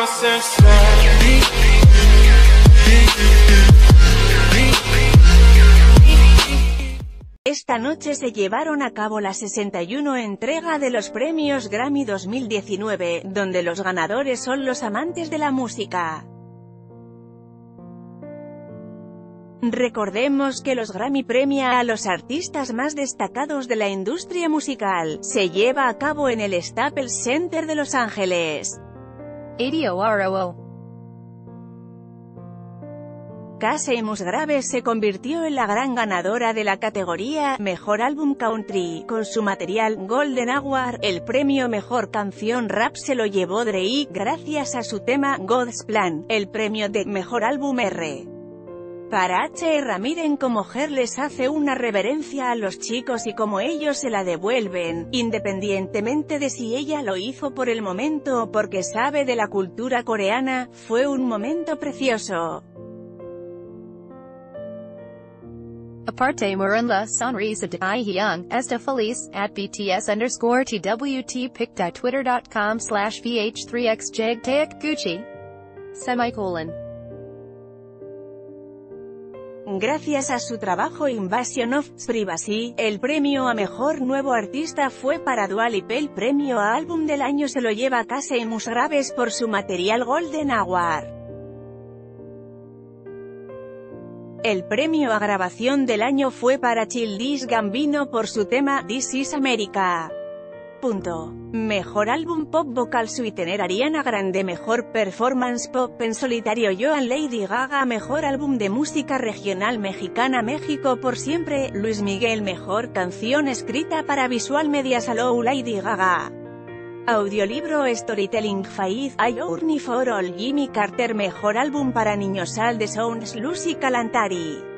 Esta noche se llevaron a cabo la 61 entrega de los premios Grammy 2019, donde los ganadores son los amantes de la música. Recordemos que los Grammy premia a los artistas más destacados de la industria musical. Se lleva a cabo en el Staples Center de Los Ángeles. Casey Musgraves se convirtió en la gran ganadora de la categoría Mejor Álbum Country, con su material Golden Hour. El premio Mejor Canción Rap se lo llevó Drake, gracias a su tema God's Plan. El premio de Mejor Álbum R. Para H.R. miren cómo Her les hace una reverencia a los chicos y cómo ellos se la devuelven, independientemente de si ella lo hizo por el momento o porque sabe de la cultura coreana. Fue un momento precioso. Aparte Murunla Sonrisa de Ihyung, esta feliz, at BTS_TWT pic.twitter.com/VH3XJagTaek Gucci. Gracias a su trabajo Invasion of Privacy, el premio a Mejor Nuevo Artista fue para Dua Lipa. El premio a Álbum del Año se lo lleva Casey Musgraves por su material Golden Hour. El premio a Grabación del Año fue para Childish Gambino por su tema This Is America. Mejor Álbum Pop Vocal Sweetener Ariana Grande. Mejor Performance Pop en Solitario Joan Lady Gaga. Mejor Álbum de Música Regional Mexicana México por Siempre, Luis Miguel. Mejor Canción Escrita para Visual Media Salou Lady Gaga. Audiolibro Storytelling Faith, A Journey for All Jimmy Carter. Mejor Álbum para Niños All the Sounds Lucy Kalantari.